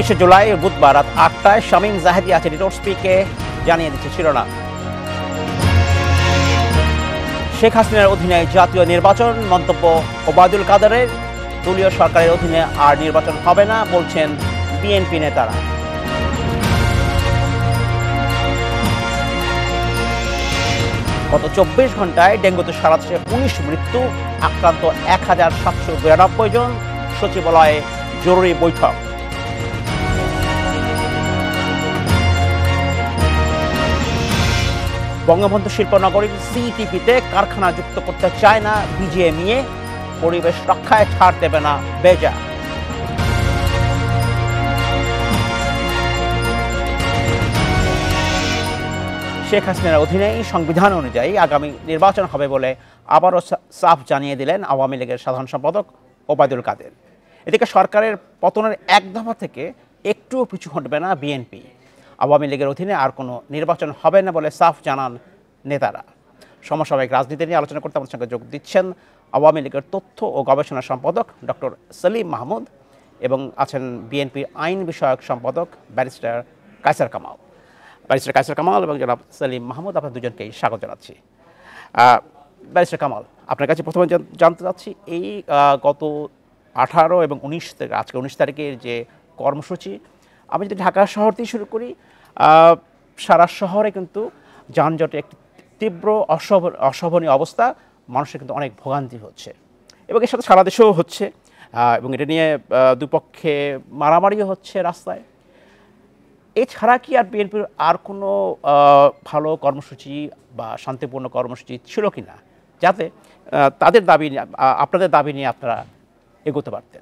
23শে জুলাই বুধবার রাত ৮টায় শামীম জাহেদি আছে রিটোর্সপিকে জানিয়ে দিচ্ছে শিরোনাম। শেখ হাসিনার অধীনে জাতীয় নির্বাচন, মন্তব্য ওবায়দুল কাদেরের। দলীয় সরকারের অধীনে আর নির্বাচন হবে না বলছেন বিএনপি নেতারা। গত ২৪ ঘন্টায় ডেঙ্গুতে সারা দেশে ১৯ মৃত্যু, আক্রান্ত ১,৭৯২ জন। সচিবালয়ে জরুরি বৈঠক। বঙ্গবন্ধু শিল্পনগরীর সিটিপিতে কারখানা যুক্ত করতে চায় না বিজিএমইএ, পরিবেশ রক্ষায় ছাড় দেবে না বেজা। শেখ হাসিনার অধীনেই সংবিধান অনুযায়ী আগামী নির্বাচন হবে বলে আবারও সাফ জানিয়ে দিলেন আওয়ামী লীগের সাধারণ সম্পাদক ওবায়দুল কাদের। এদিকে সরকারের পতনের এক দফা থেকে একটুও পিছু হটবে না বিএনপি। আওয়ামী লীগের অধীনে আর কোনো নির্বাচন হবে না বলে সাফ জানান নেতারা। সমসাময়িক রাজনীতি নিয়ে আলোচনা করতে আমাদের সঙ্গে যোগ দিচ্ছেন আওয়ামী লীগের তথ্য ও গবেষণা সম্পাদক ডক্টর সেলিম মাহমুদ এবং আছেন বিএনপির আইন বিষয়ক সম্পাদক ব্যারিস্টার কায়সার কামাল এবং জনাব সেলিম মাহমুদ, আপনার দুজনকেই স্বাগত জানাচ্ছি। ব্যারিস্টার কামাল, আপনার কাছে প্রথমে জানতে চাচ্ছি, এই গত 18 এবং 19 থেকে আজকে 19 তারিখের যে কর্মসূচি, আমি যদি ঢাকা শহর দিয়ে শুরু করি, সারা শহরে কিন্তু যানজটে একটি তীব্র অশোভনীয় অবস্থা, মানুষের কিন্তু অনেক ভোগান্তি হচ্ছে এবং এর সাথে সারা দেশেও হচ্ছে এবং এটা নিয়ে দুপক্ষে মারামারিও হচ্ছে রাস্তায়। এছাড়া কি আর বিএনপির আর কোনো ভালো কর্মসূচি বা শান্তিপূর্ণ কর্মসূচি ছিল কি না, যাতে তাদের দাবি, আপনাদের দাবি নিয়ে আপনারা এগোতে পারতেন?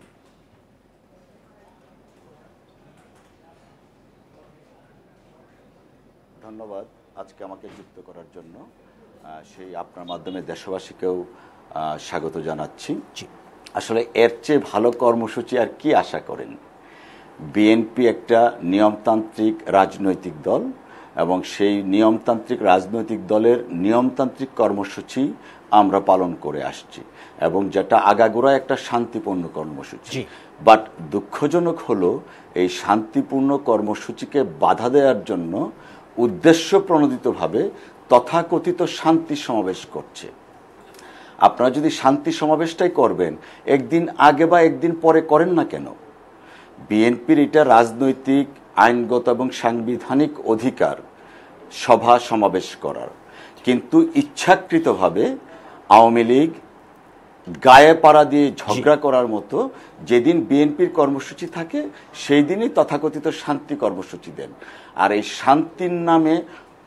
ধন্যবাদ আজকে আমাকে যুক্ত করার জন্য। সেই আপনার মাধ্যমে দেশবাসীকেও স্বাগত জানাচ্ছি। আসলে এর চেয়ে ভালো কর্মসূচি আর কি আশা করেন? বিএনপি একটা নিয়মতান্ত্রিক রাজনৈতিক দল এবং সেই নিয়মতান্ত্রিক রাজনৈতিক দলের নিয়মতান্ত্রিক কর্মসূচি আমরা পালন করে আসছি এবং যেটা আগাগোড়া একটা শান্তিপূর্ণ কর্মসূচি। বাট দুঃখজনক হলো এই শান্তিপূর্ণ কর্মসূচিকে বাধা দেওয়ার জন্য উদ্দেশ্য প্রণোদিতভাবে তথাকথিত শান্তি সমাবেশ করছে। আপনারা যদি শান্তি সমাবেশটাই করবেন, একদিন আগে বা একদিন পরে করেন না কেন? বিএনপির এটা রাজনৈতিক, আইনগত এবং সাংবিধানিক অধিকার সভা সমাবেশ করার, কিন্তু ইচ্ছাকৃতভাবে আওয়ামী লীগ গায়ে পাড়া দিয়ে ঝগড়া করার মতো যেদিন বিএনপির কর্মসূচি থাকে সেই দিনই তথাকথিত শান্তি কর্মসূচি দেন। আর এই শান্তির নামে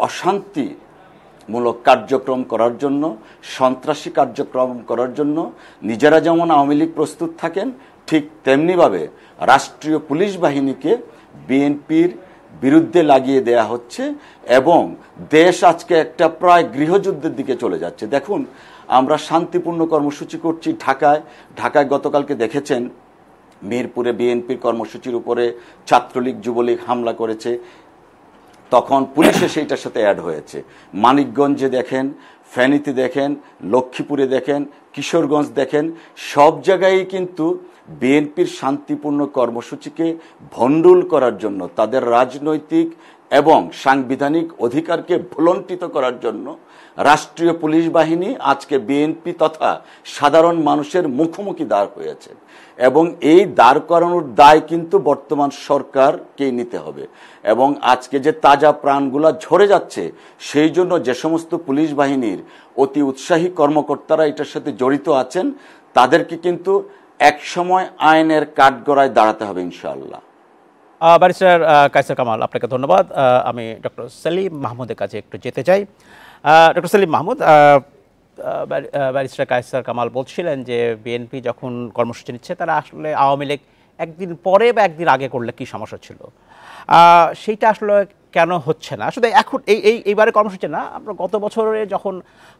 অশান্তিমূলক কার্যক্রম করার জন্য, সন্ত্রাসী কার্যক্রম করার জন্য নিজেরা যেমন আওয়ামী লীগ প্রস্তুত থাকেন, ঠিক তেমনিভাবে রাষ্ট্রীয় পুলিশ বাহিনীকে বিএনপির বিরুদ্ধে লাগিয়ে দেয়া হচ্ছে এবং দেশ আজকে একটা প্রায় গৃহযুদ্ধের দিকে চলে যাচ্ছে। দেখুন, আমরা শান্তিপূর্ণ কর্মসূচি করছি ঢাকায় গতকালকে দেখেছেন মিরপুরে বিএনপির কর্মসূচির উপরে ছাত্রলীগ যুবলীগ হামলা করেছে, তখন পুলিশে সেইটার সাথে অ্যাড হয়েছে। মানিকগঞ্জে দেখেন, ফেনীতে দেখেন, লক্ষ্মীপুরে দেখেন, কিশোরগঞ্জ দেখেন, সব জায়গায় কিন্তু বিএনপির শান্তিপূর্ণ কর্মসূচিকে ভণ্ডুল করার জন্য, তাদের রাজনৈতিক এবং সাংবিধানিক অধিকারকে ভুলণ্ঠিত করার জন্য রাষ্ট্রীয় পুলিশ বাহিনী আজকে বিএনপি তথা সাধারণ মানুষের মুখোমুখি দাঁড় হয়েছে এবং এই দাঁড় করানোর দায় কিন্তু বর্তমান সরকারকেই নিতে হবে। এবং আজকে যে তাজা প্রাণগুলা ঝরে যাচ্ছে, সেই জন্য যে সমস্ত পুলিশ বাহিনীর অতি উৎসাহী কর্মকর্তারা এটার সাথে জড়িত আছেন, তাদেরকে কিন্তু একসময় আইনের কাঠগড়ায় দাঁড়াতে হবে ইনশাআল্লাহ। ব্যারিস্টার কায়সার কামাল, আপনাকে ধন্যবাদ। আমি ডক্টর সেলিম মাহমুদের কাছে একটু যেতে চাই। ডক্টর সেলিম মাহমুদ, ব্যারিস্টার কায়সার কামাল বলছিলেন যে বিএনপি যখন কর্মসূচি নিচ্ছে, তারা আসলে আওয়ামী লীগ একদিন পরে বা একদিন আগে করলে কি সমস্যা ছিল, সেইটা আসলে কেন হচ্ছে না? আসলে এখন এইবারে কর্মসূচি না, আমরা গত বছরে যখন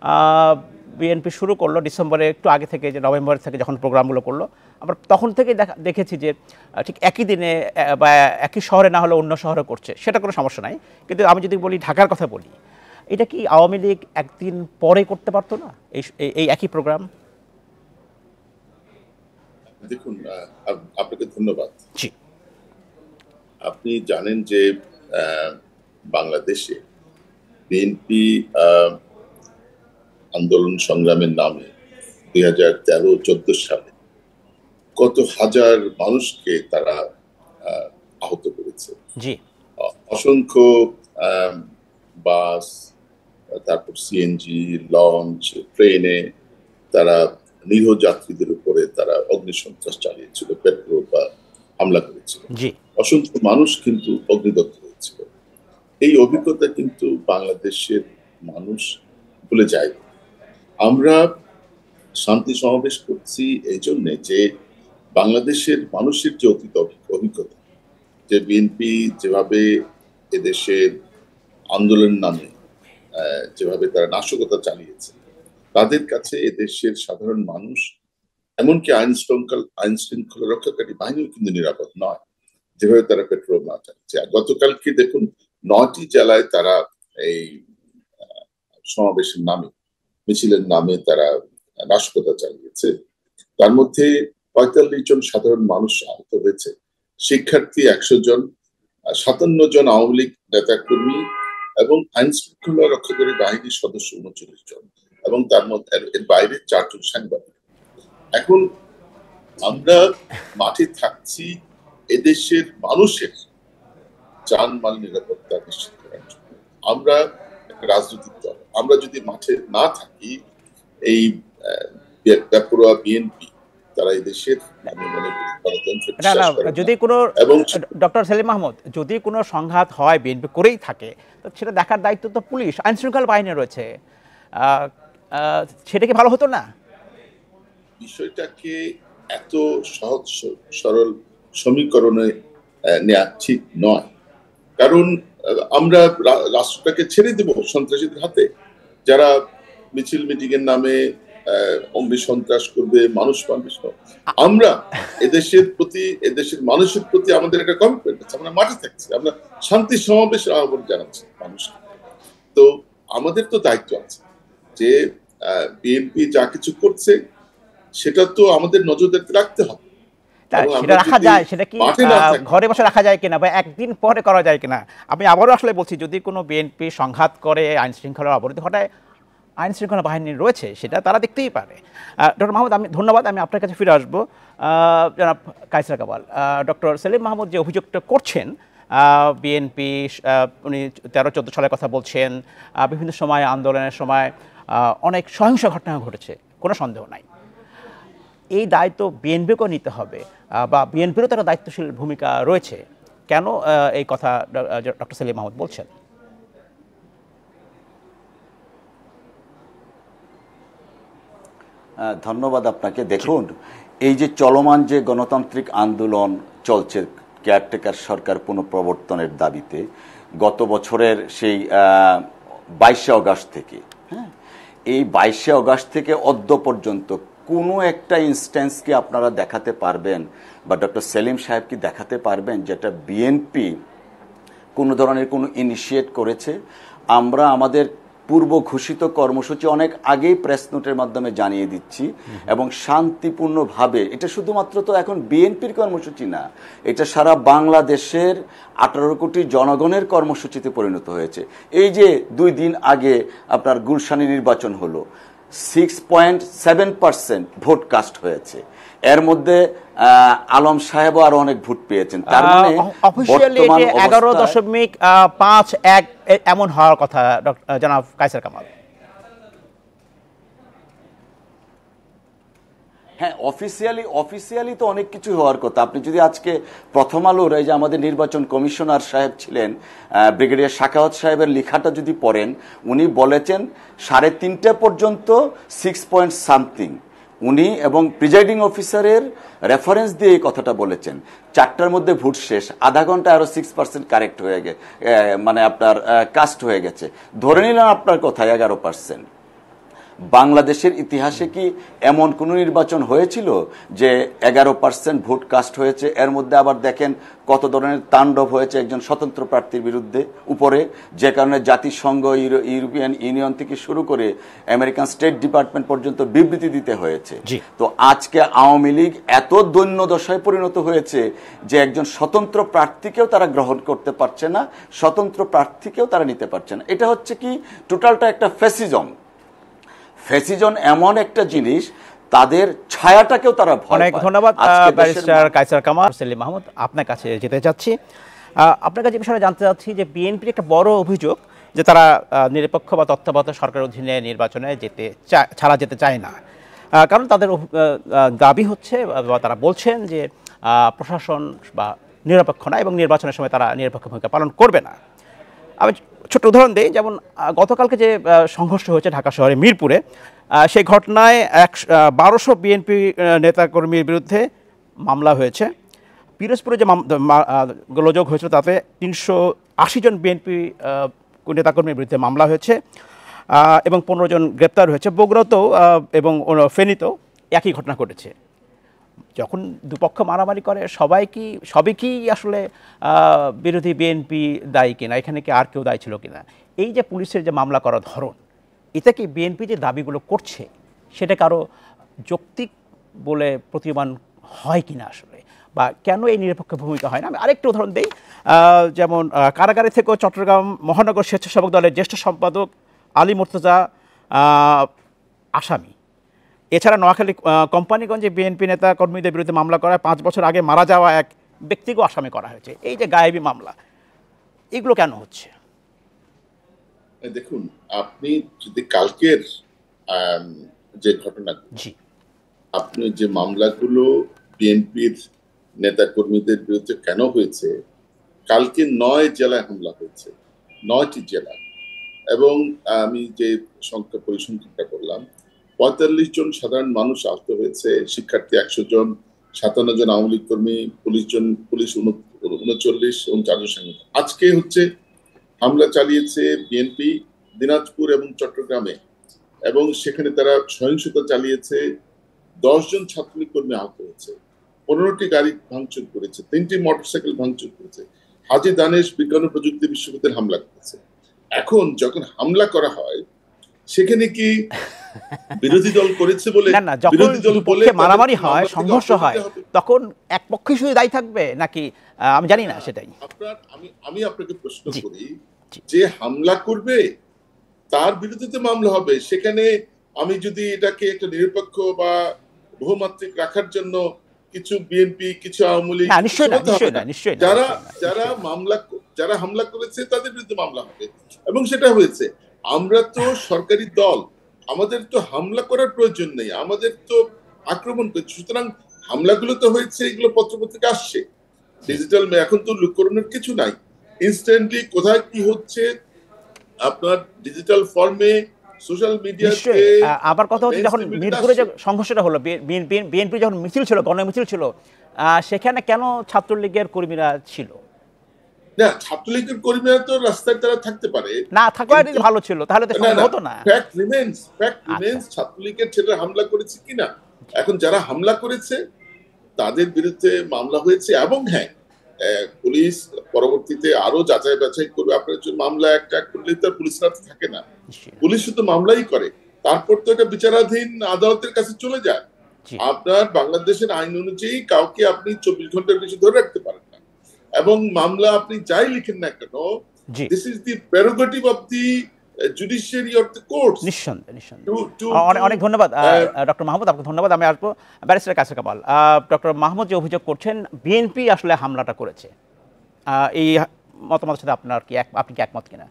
বিএনপি শুরু করলো ডিসেম্বরে একটু আগে থেকে, যে নভেম্বর থেকে যখন প্রোগ্রামগুলো করলো, আমরা তখন থেকেই দেখেছি যে ঠিক একই দিনে বা একই শহরে না হলে অন্য শহরে করছে, সেটা কোনো সমস্যা নাই। কিন্তু আমি যদি বলি, ঢাকার কথা বলি, এটা কি আওয়ামী লীগ একদিন পরে করতে পারতো না এই একই প্রোগ্রাম? দেখুন, আপনাকে ধন্যবাদ। জি, আপনি জানেন যে বাংলাদেশে বিএনপি আন্দোলন সংগ্রামের নামে 2013-14 সালে কত হাজার মানুষকে তারা আহত করেছে। জি, অসংখ্য বাস, তারপর সিএনজি, লঞ্চ, ট্রেনে তারা নিরীহ যাত্রীদের উপরে তারা অগ্নিসন্ত্রাস চালিয়েছিল, পেট্রোল বা হামলা করেছিল। জি, অসংখ্য মানুষ কিন্তু অগ্নিদগ্ধ হয়েছিল। এই অভিজ্ঞতা কিন্তু বাংলাদেশের মানুষ ভুলে যায়। আমরা শান্তি সমাবেশ করছি এই জন্যে যে বাংলাদেশের মানুষের যে অতীত অভিজ্ঞতা, যে বিএনপি যেভাবে এদেশের আন্দোলন নামে যেভাবে তারা নাশকতা চালিয়েছে, তাদের কাছে এদেশের সাধারণ মানুষ, এমনকি আইন শৃঙ্খলা রক্ষাকারী বাহিনীও কিন্তু নিরাপদ নয়, যেভাবে তারা পেট্রোল না চালিয়েছে। গতকালকে দেখুন 9টি জেলায় তারা এই সমাবেশের নামে, মিছিলের নামে তারা নাশকতা চালিয়েছে। তার মধ্যে 45 জন সাধারণ মানুষ আহত হয়েছে, শিক্ষার্থী 100 জন, 57 জন আওয়ামী লীগ নেতা কর্মী এবং আইন শৃঙ্খলা রক্ষাকারী বাহিনীর সদস্য 39 জন, এবং তার মধ্যে এর বাইরে 4 জন সাংবাদিক। এখন আমরা মাঠে থাকছি এদেশের মানুষের জানমাল নিরাপত্তা নিশ্চিত করার জন্য। আমরা রাজনৈতিক দল, আমরা যদি মাঠে না থাকি, এই বেপরোয়া বিএনপি তারা এই দেশের, আমি মনে করি, গণতন্ত্র বিশ্বাস করে না। যদি কোনো এবং ডক্টর সেলিম মাহমুদ, যদি কোনো সংঘাত হয় বিএনপি করেই থাকে, তো সেটা দেখার দায়িত্ব তো পুলিশ, আইন শৃঙ্খলা বাহিনী রয়েছে। সেটা কি ভালো হতো না? বিষয়টাকে এত সহজ সরল সমীকরণে নেওয়া ঠিক নয়। কারণ আমরা রাষ্ট্রটাকে ছেড়ে দেব সন্ত্রাসীদের হাতে, যারা মিছিল মিটিং এর নামে অগ্নি সন্ত্রাস করবে, মানুষ মারবে। আমরা এদেশের প্রতি, এদেশের মানুষের প্রতি আমাদের একটা কমিটমেন্ট আছে। আমরা মাঠে থাকছি, আমরা শান্তি সমাবেশের আহ্বান জানাচ্ছি মানুষকে। তো আমাদের তো দায়িত্ব আছে যে বিএনপি যা কিছু করছে সেটা তো আমাদের নজরদারিতে রাখতে হবে। সেটা রাখা যায়, সেটা কি ঘরে বসে রাখা যায় কিনা বা একদিন পরে করা যায় কিনা? আমি আবারও আসলে বলছি, যদি কোনো বিএনপি সংঘাত করে, আইন শৃঙ্খলার অবনতি ঘটায়, আইন শৃঙ্খলা বাহিনী রয়েছে, সেটা তারা দেখতেই পারে। ডক্টর মাহমুদ, আমি ধন্যবাদ, আমি আপনার কাছে ফিরে আসবো। জনাব কায়সার কামাল, ডক্টর সেলিম মাহমুদ যে অভিযোগটা করছেন, বিএনপি উনি 13-14 সালের কথা বলছেন, বিভিন্ন সময় আন্দোলনের সময় অনেক সহিংস ঘটনা ঘটেছে, কোনো সন্দেহ নাই। এই দায়িত্ব বিএনপিকেও নিতে হবে, বা বিএনপিরও তারা দায়িত্বশীল ভূমিকা রয়েছে। কেন এই কথা ডক্টর সেলিম মাহমুদ বলছেন? ধন্যবাদ আপনাকে। দেখুন, এই যে চলমান যে গণতান্ত্রিক আন্দোলন চলছে কেয়ারটেকার সরকার পুনঃপ্রবর্তনের দাবিতে, গত বছরের সেই 22শে অগাস্ট থেকে, হ্যাঁ, এই 22শে অগাস্ট থেকে অদ্য পর্যন্ত কোনো একটা ইনস্ট্যান্স কি আপনারা দেখাতে পারবেন, বা ডক্টর সেলিম সাহেব কি দেখাতে পারবেন, যেটা বিএনপি কোনো ধরনের কোনো ইনিশিয়েট করেছে? আমরা আমাদের পূর্ব ঘোষিত কর্মসূচি অনেক আগেই প্রেস নোটের মাধ্যমে জানিয়ে দিচ্ছি, এবং শান্তিপূর্ণভাবে, এটা শুধুমাত্র তো এখন বিএনপির কর্মসূচি না, এটা সারা বাংলাদেশের 18 কোটি জনগণের কর্মসূচিতে পরিণত হয়েছে। এই যে 2 দিন আগে আপনার গুলশানে নির্বাচন হলো, 6.7% ভোট কাস্ট হয়েছে, এর মধ্যে আলম সাহেবও আরো অনেক ভোট পেয়েছেন। তার মানে অফিশিয়ালি 11.51 এমন হওয়ার কথা, জনাব কায়সার কামাল। হ্যাঁ, অফিসিয়ালি তো অনেক কিছু হওয়ার কথা। আপনি যদি আজকে প্রথম আলোর, এই যে আমাদের নির্বাচন কমিশনার সাহেব ছিলেন, ব্রিগেডিয়ার সাখাওয়াত সাহেবের লেখাটা যদি পড়েন, উনি বলেছেন 3:30 পর্যন্ত 6 উনি এবং প্রিজাইডিং অফিসারের রেফারেন্স দিয়ে এই কথাটা বলেছেন। 4টার মধ্যে ভোট শেষ, আধা ঘন্টা আরো 6% কারেক্ট হয়ে গেছে, মানে আপনার কাস্ট হয়ে গেছে। ধরে নিলাম আপনার কথা 11%। বাংলাদেশের ইতিহাসে কি এমন কোনো নির্বাচন হয়েছিল যে 11% ভোট কাস্ট হয়েছে, এর মধ্যে আবার দেখেন কত ধরনের তাণ্ডব হয়েছে একজন স্বতন্ত্র প্রার্থীর বিরুদ্ধে উপরে, যে কারণে জাতিসংঘ, ইউরোপিয়ান ইউনিয়ন থেকে শুরু করে আমেরিকান স্টেট ডিপার্টমেন্ট পর্যন্ত বিবৃতি দিতে হয়েছে। তো আজকে আওয়ামী লীগ এত দৈন্য দশায় পরিণত হয়েছে যে একজন স্বতন্ত্র প্রার্থীকেও তারা গ্রহণ করতে পারছে না, স্বতন্ত্র প্রার্থীকেও তারা নিতে পারছে না। এটা হচ্ছে কি টোটালটা একটা ফ্যাসিজম। ফ্যাসিজম এমন একটা জিনিস, তাদের ছায়াটাকেও তারা ভয় পায়। অনেক ধন্যবাদ ব্যারিস্টার কায়সার কামাল। সেলিম মাহমুদ, আপনার কাছে যেতে চাচ্ছি, আপনার কাছে বিষয়ে জানতে চাচ্ছি যে বিএনপির একটা বড় অভিযোগ যে তারা নিরপেক্ষ বা তত্ত্বাবধায়ক সরকারের অধীনে নির্বাচনে ছাড়া যেতে চায় না, কারণ তাদের দাবি হচ্ছে বা তারা বলছেন যে প্রশাসন বা নিরপেক্ষ না এবং নির্বাচনের সময় তারা নিরপেক্ষ ভূমিকা পালন করবে না। আমি ছোট্ট উদাহরণ দিই, যেমন গতকালকে যে সংঘর্ষ হয়েছে ঢাকা শহরে মিরপুরে, সেই ঘটনায় 1200 বিএনপি নেতাকর্মীর বিরুদ্ধে মামলা হয়েছে। পিরোজপুরে যে গোলযোগ হয়েছিল তাতে 380 জন বিএনপি নেতাকর্মীর বিরুদ্ধে মামলা হয়েছে এবং 15 জন গ্রেপ্তার হয়েছে। বগুড়াতেও এবং ফেনীতেও একই ঘটনা ঘটেছে। যখন দুপক্ষ মারামারি করে সবই কি আসলে বিরোধী বিএনপি দায়ী কিনা, এখানে কি আর কেউ দায়ী ছিল কিনা? এই যে পুলিশের যে মামলা করার ধরন, এটা কি বিএনপি যে দাবিগুলো করছে সেটা কারো যৌক্তিক বলে প্রতীয়মান হয় কিনা আসলে, বা কেন এই নিরপেক্ষ ভূমিকা হয় না? আমি আরেকটা উদাহরণ দিই, যেমন কারাগারে থেকেও চট্টগ্রাম মহানগর স্বেচ্ছাসেবক দলের জ্যেষ্ঠ সম্পাদক আলী মুর্তজা আসামি। এছাড়া নোয়াখালী কোম্পানিগঞ্জে বিএনপি নেতা কর্মীদের বিরুদ্ধে মামলা করায় 5 বছর আগে মারা যাওয়া এক ব্যক্তিকেও আসামি করা হয়েছে। এই যে গায়েবী মামলা, এগুলো কেন হচ্ছে? দেখুন, আপনি যদি কালকের যে ঘটনা, আপনি যে মামলাগুলো বিএনপির নেতা কর্মীদের বিরুদ্ধে কেন হয়েছে, কালকে 9 জেলায় হামলা হয়েছে, 9টি জেলা, এবং আমি যে সংখ্যা পরিসংখ্যানটা করলাম, 45 জন সাধারণ মানুষ আহত হয়েছে, শিক্ষার্থী 100 জন, 57 জন আওয়ামী লীগ কর্মী, পুলিশ 39 এবং 4 জন সাংবাদিক। আজকে হচ্ছে হামলা চালিয়েছে বিএনপি দিনাজপুর এবং চট্টগ্রামে, এবং সেখানে তারা সহিংসতা চালিয়েছে। 10 জন ছাত্রলীগ কর্মী আহত হয়েছে, 15টি গাড়ি ভাঙচুর করেছে, 3টি মোটরসাইকেল ভাঙচুর করেছে। হাজী দানেশ বিজ্ঞান ও প্রযুক্তি বিশ্ববিদ্যালয়ে হামলা করেছে। এখন যখন হামলা করা হয়, সেখানে কি বিরোধী দল করেছে বলে, না, যখন দুপক্ষে মারামারি হয়, সংঘর্ষ হয়, তখন এক পক্ষই শুধু দায়ী থাকবে নাকি? আমি জানি না সেটাই। আমি আপনাকে প্রশ্ন করি, যে হামলা করবে তার বিরুদ্ধে মামলা হবে। সেখানে আমি যদি এটাকে একটা নিরপেক্ষ বা বহুমাত্রিক রাখার জন্য কিছু বিএনপি, কিছু আওয়ামী লীগ, যারা হামলা করেছে তাদের বিরুদ্ধে মামলা হবে, এবং সেটা হয়েছে। আমরা তো সরকারি দল, আমাদের তো হামলা করার প্রয়োজন নেই, আমাদের তো আক্রমণ করছে। সুতরাং হামলাগুলো তো হয়েছে, এগুলো পত্রপত্রিকা আসছে, ডিজিটাল, এখন তো লুকোনোর কিছু নাই, ইনস্ট্যান্টলি কোথায় কি হচ্ছে আপনার ডিজিটাল ফর্মে, সোশ্যাল মিডিয়াতে। আবার কথা হচ্ছে, যখন মিরপুরে যে সংঘর্ষটা হলো, বিএনপি যখন মিছিল ছিল, গণমিছিল ছিল, সেখানে কেন ছাত্রলীগের কর্মীরা ছিল না? ছাত্রলীগের কর্মীরা তো রাস্তায় তারা থাকতে পারে, না থাকলে ভালো ছিল, তাহলে তো হতো না। ফ্যাক্ট রিমেন্স ছাত্রলীগের ছেলেরা হামলা করেছে কিনা। এখন যারা হামলা করেছে তাদের বিরুদ্ধে মামলা হয়েছে, এবং হ্যাঁ, পুলিশ পরবর্তীতে আরো যাচাই বাছাই করবে। আপনার মামলা একটা করলে তো পুলিশরা থাকে না, পুলিশ শুধু মামলাই করে, তারপর তো এটা বিচারাধীন আদালতের কাছে চলে যায়। আপনার বাংলাদেশের আইন অনুযায়ী কাউকে আপনি 24 ঘন্টার বেশি ধরে রাখতে পারেন না, এবং মামলা আপনি যাই লিখেন না কেন, this is the prerogative of the judiciary of the courts. নিঃসন্দেহে। অনেক ধন্যবাদ ডক্টর মাহমুদ, আপনাকে ধন্যবাদ। আমি আসবো ব্যারিস্টার কাছে কামাল। ডক্টর মাহমুদ যে অভিযোগ করছেন বিএনপি আসলে হামলাটা করেছে, এই মতামতের সাথে আপনি কি একমত কিনা?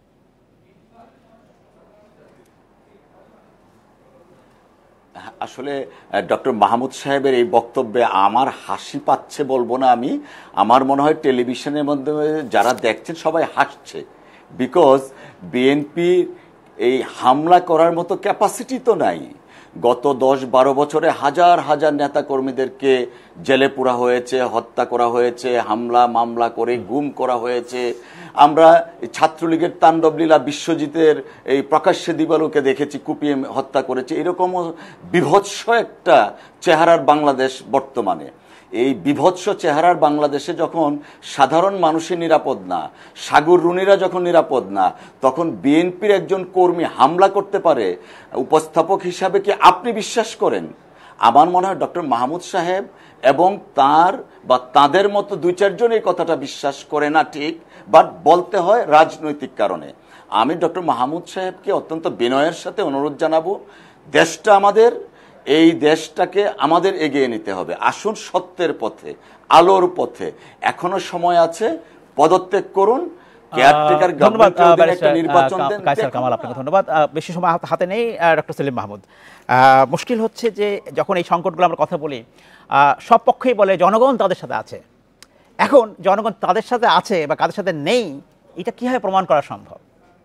আসলে ডক্টর মাহমুদ সাহেবের এই বক্তব্যে আমার হাসি পাচ্ছে বলবো না, আমার মনে হয় টেলিভিশনের মধ্যে যারা দেখছেন সবাই হাসছে, বিকজ বিএনপি এই হামলা করার মতো ক্যাপাসিটি তো নাই। গত 10-12 বছরে হাজার হাজার নেতা কর্মীদেরকে জেলে পোড়া হয়েছে, হত্যা করা হয়েছে, হামলা মামলা করে গুম করা হয়েছে। আমরা ছাত্রলীগের তাণ্ডবলীলা বিশ্বজিতের এই প্রকাশ্যে দিবালোকে দেখেছি, কুপিয়ে হত্যা করেছে। এরকমও বিভৎস একটা চেহারার বাংলাদেশ বর্তমানে। এই বিভৎস চেহারার বাংলাদেশে যখন সাধারণ মানুষই নিরাপদ না, সাগর রুনিরা যখন নিরাপদ না, তখন বিএনপির একজন কর্মী হামলা করতে পারে, উপস্থাপক হিসাবে কি আপনি বিশ্বাস করেন? আমার মনে হয় ডক্টর মাহমুদ সাহেব এবং তাদের মতো 2-4 জন এই কথাটা বিশ্বাস করে না, ঠিক, বাট বলতে হয় রাজনৈতিক কারণে। আমি ডক্টর মাহমুদ সাহেবকে অত্যন্ত বিনয়ের সাথে অনুরোধ জানাবো, দেশটা আমাদের, এই দেশটাকে আমাদের এগিয়ে নিতে হবে। আসুন সত্যের পথে, আলোর পথে, এখনো সময় আছে, পদত্যাগ করুন। ধন্যবাদ কায়সার কামাল, আপনাকে ধন্যবাদ। বেশি সময় হাতে নেই। ডক্টর সেলিম মাহমুদ, মুশকিল হচ্ছে যে যখন এই সংকটগুলো আমরা কথা বলি, সব পক্ষই বলে জনগণ তাদের সাথে আছে। এখন জনগণ তাদের সাথে আছে বা কাদের সাথে নেই, এটা কিভাবে প্রমাণ করা সম্ভব?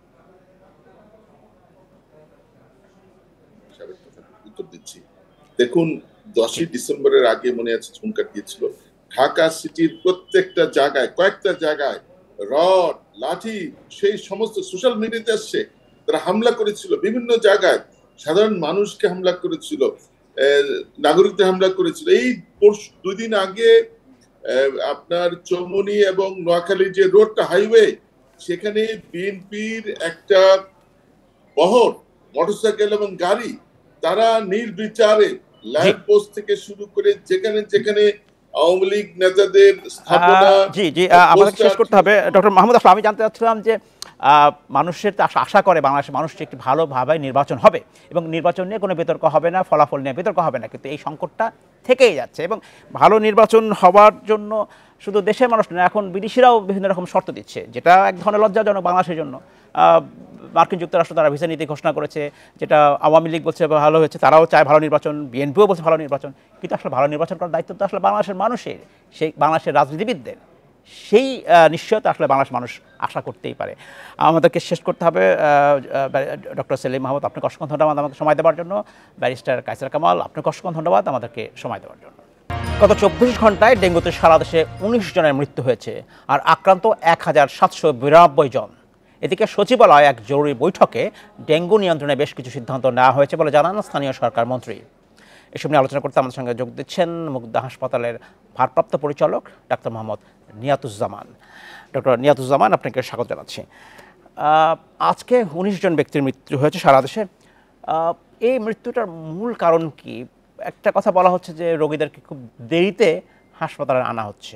উত্তর দিচ্ছি। দেখুন, 10ই ডিসেম্বরের আগে মনে আছে হুঙ্কার দিয়েছিল, ঢাকা সিটির প্রত্যেকটা জায়গায়, কয়েকটা জায়গায় রড, লাঠি, সেই সমস্ত সোশ্যাল মিডিয়াতে আসছে, তারা হামলা করেছিল। বিভিন্ন জায়গায় সাধারণ মানুষকে হামলা করেছিল, নাগরিকদের হামলা করেছিল। এই 2 দিন আগে আপনার চৌমনি এবং নোয়াখালী যে রোডটা, হাইওয়ে, সেখানে বিএনপির একটা বহর, মোটরসাইকেল এবং গাড়ি, তারা নির্বিচারে ল্যাম্প পোস্ট থেকে শুরু করে যেখানে যেখানে আওয়ামী লীগ নেতাদের স্থাপনা। জি জি, আমাদের শেষ করতে হবে। ডক্টর মাহমুদ, আসলে আমি জানতে চাচ্ছিলাম যে মানুষের আশা করে বাংলাদেশের মানুষ একটি ভালোভাবে নির্বাচন হবে এবং নির্বাচন নিয়ে কোনো বিতর্ক হবে না, ফলাফল নিয়ে বিতর্ক হবে না, কিন্তু এই সংকটটা থেকেই যাচ্ছে। এবং ভালো নির্বাচন হওয়ার জন্য শুধু দেশের মানুষ না, এখন বিদেশিরাও বিভিন্ন রকম শর্ত দিচ্ছে, যেটা এক ধরনের লজ্জাজনক বাংলাদেশের জন্য। মার্কিন যুক্তরাষ্ট্র তারা ভিসা নীতি ঘোষণা করেছে, যেটা আওয়ামী লীগ বলছে ভালো হয়েছে, তারাও চায় ভালো নির্বাচন, বিএনপিও বলছে ভালো নির্বাচন, কিন্তু আসলে ভালো নির্বাচন করার দায়িত্ব তো আসলে বাংলাদেশের মানুষের, সেই বাংলাদেশের রাজনীতিবিদদের। সেই নিশ্চয়তা আসলে বাংলাদেশের মানুষ আশা করতেই পারে। আমাদেরকে শেষ করতে হবে। ডক্টর সেলিম মাহমুদ, আপনাকে অসংখ্য ধন্যবাদ আমাদের সময় দেওয়ার জন্য। ব্যারিস্টার কায়সার কামাল, আপনাকে অসংখ্য ধন্যবাদ আমাদেরকে সময় দেওয়ার জন্য। গত 24 ঘন্টায় ডেঙ্গুতে সারা দেশে 19 জনের মৃত্যু হয়েছে আর আক্রান্ত 1792 জন। এদিকে সচিবালয়ে এক জরুরি বৈঠকে ডেঙ্গু নিয়ন্ত্রণে বেশ কিছু সিদ্ধান্ত নেওয়া হয়েছে বলে জানান স্থানীয় সরকার মন্ত্রী। এসব নিয়ে আলোচনা করতে আমাদের সঙ্গে যোগ দিচ্ছেন মুগদা হাসপাতালের ভারপ্রাপ্ত পরিচালক ডাক্তার মোহাম্মদ নিয়াতুজ্জামান। ডক্টর নিয়াতুজ্জামান, আপনাকে স্বাগত জানাচ্ছি। আজকে 19 জন ব্যক্তির মৃত্যু হয়েছে সারা দেশে। এই মৃত্যুটার মূল কারণ কি? একটা কথা বলা হচ্ছে যে রোগীদেরকে খুব দেরিতে হাসপাতালে আনা হচ্ছে।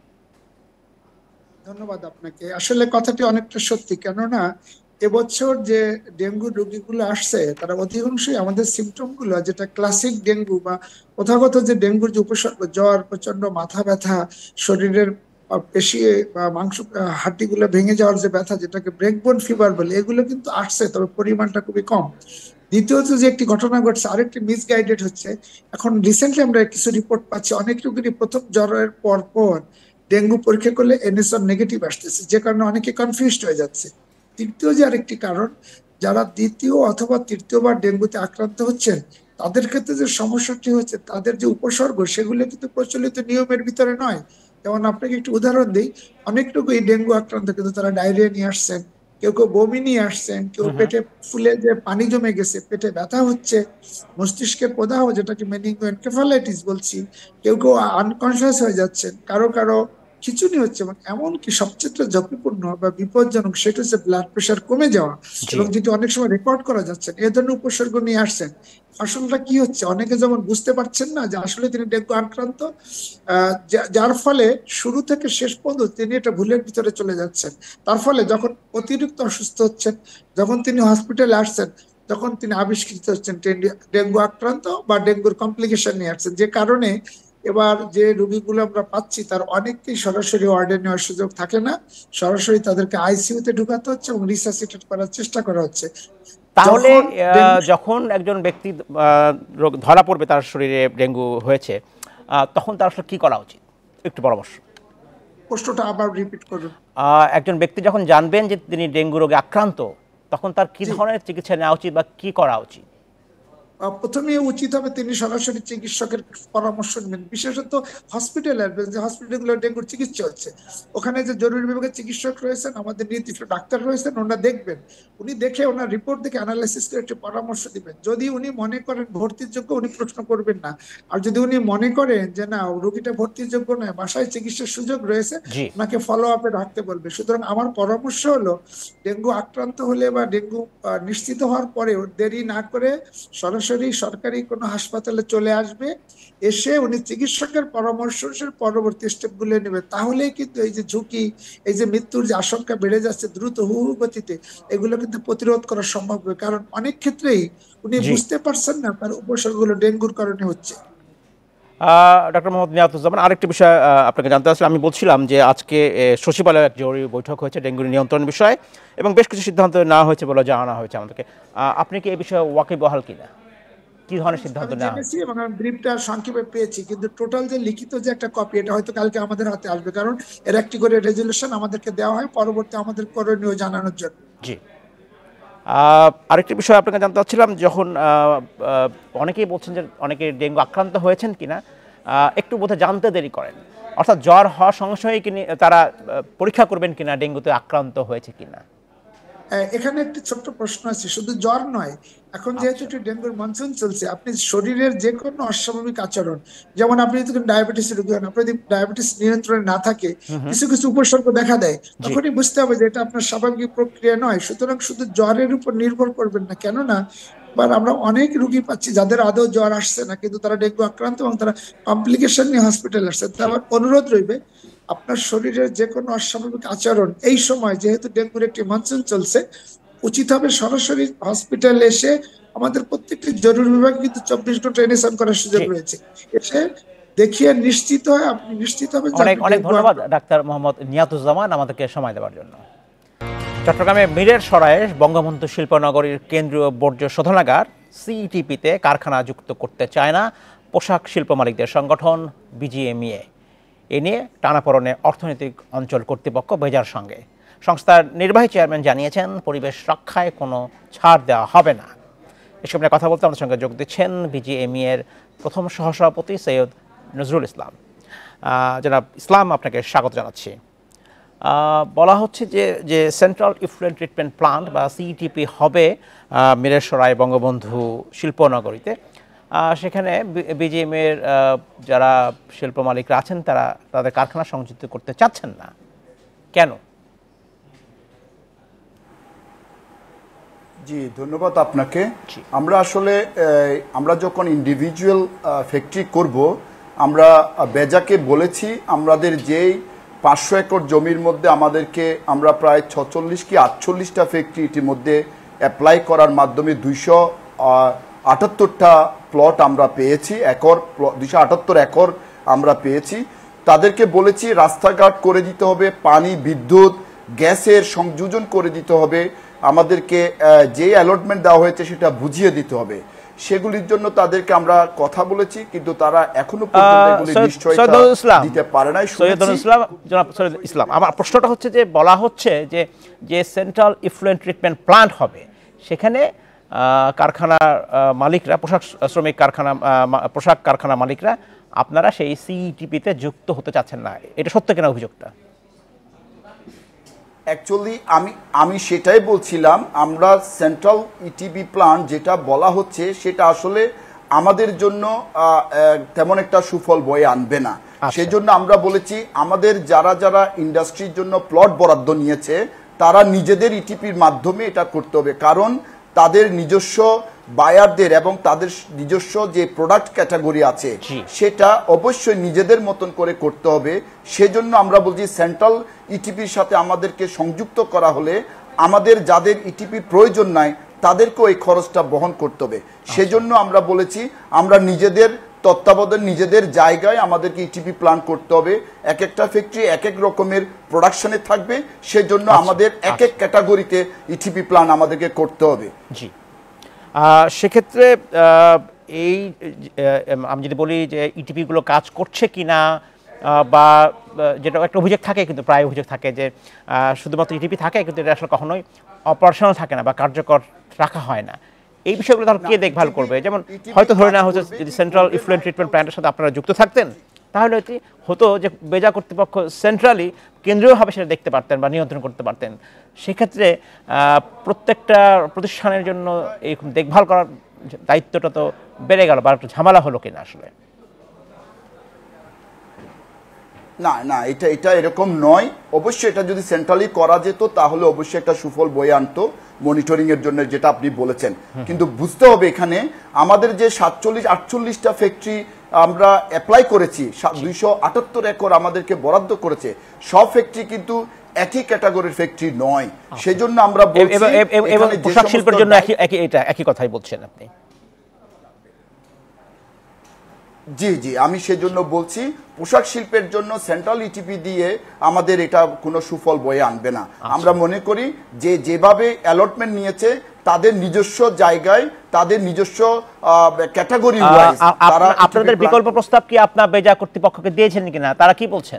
ধন্যবাদ আপনাকে। আসলে কথাটি অনেকটা সত্যি, কেননা এবছর যে ডেঙ্গু রোগীগুলো আসছে তারা অধিকাংশই আমাদের সিমটম গুলো, যেটা ক্লাসিক ডেঙ্গু বা প্রথাগত যে ডেঙ্গুর যে উপসর্গ, জ্বর, প্রচন্ড মাথা ব্যথা, শরীরের পেশি বা মাংস হাড্ডিগুলো ভেঙে যাওয়ার যে ব্যথা, যেটাকে ব্রেকবোন ফিভার বলে, এগুলো কিন্তু আসছে, তবে পরিমাণটা খুবই কম। দ্বিতীয়ত যে একটি ঘটনা ঘটছে, আরেকটি মিসগাইডেড হচ্ছে। এখন রিসেন্টলি আমরা কিছু রিপোর্ট পাচ্ছি, অনেক রোগীরই প্রথম জ্বরের পর ডেঙ্গু পরীক্ষা করলে NSR নেগেটিভ আসতেছে, যে কারণে অনেকে কনফিউজড হয়ে যাচ্ছে। তৃতীয় যে আরেকটি কারণ, যারা দ্বিতীয় অথবা তৃতীয়বার ডেঙ্গুতে আক্রান্ত হচ্ছেন, তাদের ক্ষেত্রে যে সমস্যাটি হচ্ছে, তাদের যে উপসর্গ, সেগুলো কিন্তু প্রচলিত নিয়মের ভিতরে নয়। যেমন আপনাকে একটু উদাহরণ দিই, অনেক রোগী ডেঙ্গু আক্রান্ত, কিন্তু তারা ডায়রিয়া নিয়ে আসছেন, কেউ কেউ বমি নিয়ে আসছেন, কেউ পেটে ফুলে যে পানি জমে গেছে, পেটে ব্যথা হচ্ছে, মস্তিষ্কে প্রদাহ, যেটাকে মেনিঙ্গোএনকেফালাইটিস বলছি, কেউ কেউ আনকনসিয়াস হয়ে যাচ্ছেন, কারো কারো খিচুনি হচ্ছে, এবং এমনকি সবচেয়ে ঝুঁকিপূর্ণ বা বিপজ্জনক সেটা হচ্ছে ব্লাড প্রেশার কমে যাওয়া, এবং যেটি অনেক সময় রেকর্ড করা যাচ্ছে। এ ধরনের উপসর্গ নিয়ে আসছেন। আসলটা কি হচ্ছে, অনেকে যেমন বুঝতে পারছেন না যে আসলে তিনি ডেঙ্গু আক্রান্ত, যার ফলে শুরু থেকে শেষ পর্যন্ত তিনি এটা ভুলের ভিতরে চলে যাচ্ছেন। তার ফলে যখন অতিরিক্ত অসুস্থ হচ্ছেন, যখন তিনি হসপিটালে আসছেন, তখন তিনি আবিষ্কৃত হচ্ছেন ডেঙ্গু আক্রান্ত বা ডেঙ্গুর কমপ্লিকেশন নিয়ে আসছেন, যে কারণে এবার যে রোগীগুলো আমরা পাচ্ছি তার অনেককেই সরাসরি ওয়ার্ডে নেওয়ার সুযোগ থাকে না, সরাসরি তাদেরকে আইসিইউতে ঢুকাতে হচ্ছে এবং রিসাসিটেট করার চেষ্টা করা হচ্ছে। তাহলে যখন একজন ব্যক্তি ধরা পড়বে তার শরীরে ডেঙ্গু হয়েছে, তখন তার আসলে কি করা উচিত, একটু পরামর্শ। প্রশ্নটা আবার রিপিট করুন। একজন ব্যক্তি যখন জানবেন যে তিনি ডেঙ্গু রোগে আক্রান্ত, তখন তার কি ধরনের চিকিৎসা নেওয়া উচিত বা কি করা উচিত? প্রথমে উচিত হবে তিনি সরাসরি চিকিৎসকের পরামর্শ নেবেন, বিশেষত হসপিটালে আসবেন, যে হসপিটালগুলো ডেঙ্গুর চিকিৎসা হচ্ছে ওখানে যে জরুরি বিভাগের চিকিৎসক রয়েছেন, আমাদের নির্দিষ্ট ডাক্তার রয়েছেন, ওনারা দেখবেন, উনি দেখে ওনার রিপোর্ট দেখে অ্যানালাইসিস করে একটি পরামর্শ দিবেন। যদি উনি মনে করেন ভর্তির যোগ্য, উনি প্রশ্ন করবেন না। আর যদি উনি মনে করেন যে না রোগীটা ভর্তির যোগ্য নয়, বাসায় চিকিৎসার সুযোগ রয়েছে, জি। ওনাকে ফলো আপে রাখতে বলবে। সুতরাং আমার পরামর্শ হলো ডেঙ্গু আক্রান্ত হলে বা ডেঙ্গু নিশ্চিত হওয়ার পরেও দেরি না করে সরাসরি সরকারি কোনো হাসপাতালে চলে আসবে, এসে উনি চিকিৎসকের পরামর্শ পরবর্তী স্টেপ গুলো নেবে। তাহলেই কিন্তু এই যে ঝুঁকি, এই যে মৃত্যুর যে আশঙ্কা বেড়ে যাচ্ছে দ্রুত হু হু গতিতে, এগুলো কিন্তু প্রতিরোধ করা সম্ভব হবে। কারণ অনেক ক্ষেত্রেই উনি জি। বুঝতে পারছেন না তার উপসর্গগুলো ডেঙ্গুর কারণে হচ্ছে। ডক্টর মোহাম্মদ নিয়াতুজ্জামান, আরেকটি বিষয় আপনাকে জানতে চাচ্ছিলাম। আমি বলছিলাম যে আজকে সচিবালয়ে এক জরুরি বৈঠক হয়েছে ডেঙ্গুর নিয়ন্ত্রণ বিষয়ে এবং বেশ কিছু সিদ্ধান্ত নেওয়া হয়েছে বলে জানানো হয়েছে আমাদেরকে। আপনি কি এই বিষয়ে ওয়াকিবহাল কিনা? কি ধরনের সিদ্ধান্ত আমি নেওয়া হয়েছে? জেনেছি এবং আমি ব্রিফটা সংক্ষেপে পেয়েছি, কিন্তু টোটাল যে লিখিত যে একটা কপি, এটা হয়তো কালকে আমাদের হাতে আসবে, কারণ এর একটি করে রেজলিউশন আমাদেরকে দেওয়া হয় পরবর্তী আমাদের করণীয় জানানোর জন্য। জি। আরেকটি বিষয় আপনাকে জানতে চাচ্ছিলাম, যখন অনেকেই বলছেন যে অনেকে ডেঙ্গু আক্রান্ত হয়েছেন কিনা একটু বোধহয় জানতে দেরি করেন, অর্থাৎ জ্বর হওয়ার সঙ্গে সঙ্গেই তারা পরীক্ষা করবেন কিনা ডেঙ্গুতে আক্রান্ত হয়েছে কিনা। এখানে একটি ছোট্ট প্রশ্ন আছে, শুধু জ্বর নয়, এখন যেহেতু আচ্ছা। একটি ডেঙ্গুর মনসুন চলছে, আপনি শরীরের যে কোনো অস্বাভাবিক আচরণ, যেমন আপনি যদি ডায়াবেটিস রোগী হন, আপনার যদি ডায়াবেটিস নিয়ন্ত্রণে না থাকে, কিছু কিছু উপসর্গ দেখা দেয়, জি। তখনই বুঝতে হবে যে এটা আপনার স্বাভাবিক প্রক্রিয়া নয়। সুতরাং শুধু জ্বরের উপর নির্ভর করবেন না, কেননা এবার আমরা অনেক রুগী পাচ্ছি যাদের আদৌ জ্বর আসছে না, কিন্তু তারা ডেঙ্গু আক্রান্ত এবং তারা কমপ্লিকেশন নিয়ে হসপিটালে আসছে। তো জি। আমার অনুরোধ রইবে, আপনার শরীরের যে কোনো অস্বাভাবিক আচরণ এই সময়, যেহেতু ডেঙ্গুর একটি মনসুন চলছে, উচিত হবে সরাসরি হসপিটালে এসে, আমাদের প্রত্যেকটি জরুরি বিভাগে কিন্তু 24 ঘন্টা এনএসএম করার সুযোগ ঠিক। রয়েছে, এসে দেখিয়ে নিশ্চিত হয়, আপনি নিশ্চিত হবেন যে অনেক আপনি অনেক ডেঙ্গু ধন্যবাদ ডাক্তার মোহাম্মদ নিয়াতুজ্জামান আমাদেরকে সময় দেওয়ার জন্য। চট্টগ্রামে মিরের সরায়ে বঙ্গবন্ধু শিল্পনগরীর কেন্দ্রীয় বর্জ্য শোধনাগার সিইটিপিতে কারখানা যুক্ত করতে চায় না পোশাক শিল্প মালিকদের সংগঠন বিজিএমইএ। এ নিয়ে টানাপোড়েনে অর্থনৈতিক অঞ্চল কর্তৃপক্ষ বেজার সঙ্গে। সংস্থার নির্বাহী চেয়ারম্যান জানিয়েছেন পরিবেশ রক্ষায় কোনো ছাড় দেওয়া হবে না। এসব নিয়ে কথা বলতে আমাদের সঙ্গে যোগ দিচ্ছেন বিজিএমইএর প্রথম সহসভাপতি সৈয়দ নজরুল ইসলাম। জনাব ইসলাম, আপনাকে স্বাগত জানাচ্ছি। বলা হচ্ছে যে সেন্ট্রাল ইফ্লুয়েন্ট ট্রিটমেন্ট প্লান্ট বা সিইটিপি হবে মিরেরসরাই বঙ্গবন্ধু শিল্পনগরীতে। সেখানে বিজিএমের যারা শিল্প মালিকরা আছেন তারা তাদের কারখানা সংযুক্ত করতে চাচ্ছেন না, কেন? জি, ধন্যবাদ আপনাকে। আমরা আসলে আমরা যখন ইন্ডিভিজুয়াল ফ্যাক্টরি করব, আমরা বেজাকে বলেছি আমাদের যেই 500 একর জমির মধ্যে আমাদেরকে আমরা প্রায় 46 কি 48টা ফ্যাক্টরি ইতিমধ্যে অ্যাপ্লাই করার মাধ্যমে 278টা প্লট আমরা পেয়েছি, 278 একর আমরা পেয়েছি। তাদেরকে বলেছি রাস্তাঘাট করে দিতে হবে, পানি বিদ্যুৎ গ্যাসের সংযোজন করে দিতে হবে, আমাদেরকে যে অ্যালটমেন্ট দেওয়া হয়েছে সেটা বুঝিয়ে দিতে হবে। সেগুলির জন্য তাদেরকে আমরা কথা বলেছি, কিন্তু তারা এখনো পর্যন্ত এগুলি নিশ্চয়তা দিতে পারে নাই। সৈয়দ ইসলাম, আমার প্রশ্নটা হচ্ছে যে বলা হচ্ছে যে সেন্ট্রাল ইফ্লুয়েন্ট ট্রিটমেন্ট প্লান্ট হবে, সেখানে কারখানার মালিকরা, পোশাক কারখানা মালিকরা, আপনারা সেই সিইটিপিতে যুক্ত হতে চাচ্ছেন না, এটা সত্য কিনা অভিযোগটা? অ্যাকচুয়ালি আমি সেটাই বলছিলাম, আমরা সেন্ট্রাল ইটিপি প্ল্যান যেটা বলা হচ্ছে সেটা আসলে আমাদের জন্য তেমন একটা সুফল বয়ে আনবে না। সেই জন্য আমরা বলেছি আমাদের যারা যারা ইন্ডাস্ট্রির জন্য প্লট বরাদ্দ নিয়েছে তারা নিজেদের ইটিপির মাধ্যমে এটা করতে হবে, কারণ তাদের নিজস্ব বায়ারদের এবং তাদের নিজস্ব যে প্রোডাক্ট ক্যাটাগরি আছে সেটা অবশ্যই নিজেদের মতন করে করতে হবে। সেজন্য আমরা বলছি সেন্ট্রাল ইটিপির সাথে আমাদেরকে সংযুক্ত করা হলে আমাদের যাদের ইটিপি প্রয়োজন নাই তাদেরকেও এই খরচটা বহন করতে হবে। সেজন্য আমরা বলেছি আমরা নিজেদের তত্ত্বাবধান নিজেদের জায়গায় আমাদেরকে ইটিপি প্ল্যান করতে হবে, এক একটা ফ্যাক্টরি এক এক রকমের প্রোডাকশনে থাকবে, সেজন্য আমাদের এক এক ক্যাটাগরিতে ইটিপি প্ল্যান আমাদেরকে করতে হবে। জি, সেক্ষেত্রে এই আমি যদি বলি যে ইটিপিগুলো কাজ করছে কিনা, বা যেটা একটা অভিযোগ থাকে, কিন্তু প্রায় অভিযোগ থাকে যে শুধুমাত্র ইটিপি থাকে কিন্তু এটা আসলে কখনোই অপারেশনাল থাকে না বা কার্যকর রাখা হয় না, এই বিষয়গুলো তাহলে কে দেখভাল করবে? যেমন হয়তো ধরে নেওয়া হচ্ছে যদি সেন্ট্রাল ইফ্লুয়েন্ট ট্রিটমেন্ট প্ল্যান্টের সাথে আপনারা যুক্ত থাকতেন, তাহলে হতো যে বেজা কর্তৃপক্ষ সেন্ট্রালি কেন্দ্রীয়ভাবে সেটা দেখতে পারতেন বা নিয়ন্ত্রণ করতে পারতেন। সেক্ষেত্রে প্রত্যেকটা প্রতিষ্ঠানের জন্য এই দেখভাল করার দায়িত্বটা তো বেড়ে গেল, বা একটু ঝামেলা হলো কিনা আসলে? না না, এটা এরকম নয়। অবশ্যই এটা যদি সেন্ট্রালি করা যেত তাহলে অবশ্যই একটা সুফল বয়ে আনতো মনিটরিং এর জন্য, যেটা আপনি বলেছেন। কিন্তু বুঝতে হবে এখানে আমাদের যে 47-48টা ফ্যাক্টরি আমরা অ্যাপ্লাই করেছি, 278 একর আমাদেরকে বরাদ্দ করেছে, সব ফ্যাক্টরি কিন্তু একই ক্যাটাগরির ফ্যাক্টরি নয়। সেজন্য আমরা বলছি এবং পোশাক শিল্পের জন্য একই কথাই বলছেন আপনি। জি জি, আমি সেজন্য বলছি পোশাক শিল্পের জন্য সেন্ট্রাল ইটিপি দিয়ে আমাদের এটা কোনো সুফল বয়ে আনবে না। আমরা মনে করি যে যেভাবে অ্যালটমেন্ট নিয়েছে তাদের নিজস্ব জায়গায়, তাদের নিজস্ব ক্যাটাগরি ওয়াইজ আপনাদের বিকল্প প্রস্তাব কি আপনার বেজা কর্তৃপক্ষকে দিয়েছেন কিনা, তারা কি বলছেন?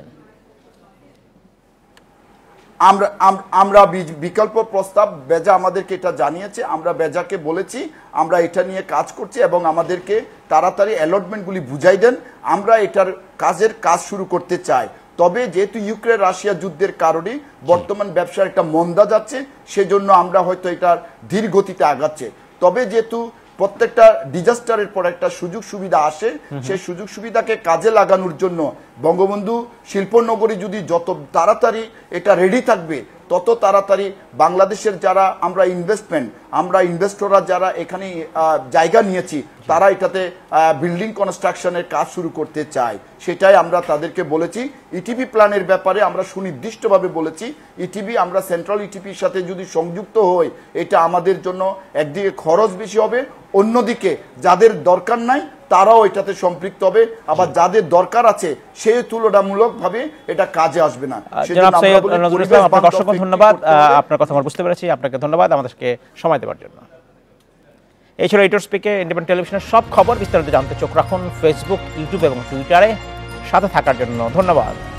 আমরা বিকল্প প্রস্তাব বেজা আমাদেরকে এটা জানিয়েছে, আমরা বেজাকে বলেছি আমরা এটা নিয়ে কাজ করছি এবং আমাদেরকে তাড়াতাড়ি অ্যালটমেন্টগুলি বুঝাই দেন, আমরা এটার কাজ শুরু করতে চাই। তবে যেহেতু ইউক্রেন রাশিয়া যুদ্ধের কারণে বর্তমান ব্যবসার একটা মন্দা যাচ্ছে, সেজন্য আমরা হয়তো এটার ধীর গতিতে আগাচ্ছে। তবে যেহেতু প্রত্যেকটা ডিজাস্টারের পর একটা সুযোগ সুবিধা আসে, সেই সুযোগ সুবিধাকে কাজে লাগানোর জন্য বঙ্গবন্ধু শিল্পনগরী যদি যত তাড়াতাড়ি এটা রেডি থাকবে, তত তাড়াতাড়ি বাংলাদেশের যারা আমরা ইনভেস্টররা যারা এখানে জায়গা নিয়েছি, তারা এটাতে বিল্ডিং কনস্ট্রাকশনের কাজ শুরু করতে চায়। সেটাই আমরা তাদেরকে বলেছি। ইটিপি প্ল্যানের ব্যাপারে আমরা সুনির্দিষ্টভাবে বলেছি, ইটিপি আমরা সেন্ট্রাল ইটিপির সাথে যদি সংযুক্ত হই, এটা আমাদের জন্য একদিকে খরচ বেশি হবে, অন্যদিকে যাদের দরকার নাই তারাও এটাতে সম্পৃক্ত হবে, আবার যাদের দরকার আছে সেই তুলনামূলকভাবে এটা কাজে আসবে না। আপনাকে অসংখ্য ধন্যবাদ, আপনার কথা আমরা বুঝতে পেরেছি। আপনাকে ধন্যবাদ আমাদেরকে সময় দেওয়ার জন্য। এই ছিল এডিটর স্পিকে, ইন্ডিপেন্ডেন্ট টেলিভিশনের সব খবর বিস্তারিত জানতে চোখ রাখুন ফেসবুক, ইউটিউব এবং টুইটারে। সাথে থাকার জন্য ধন্যবাদ।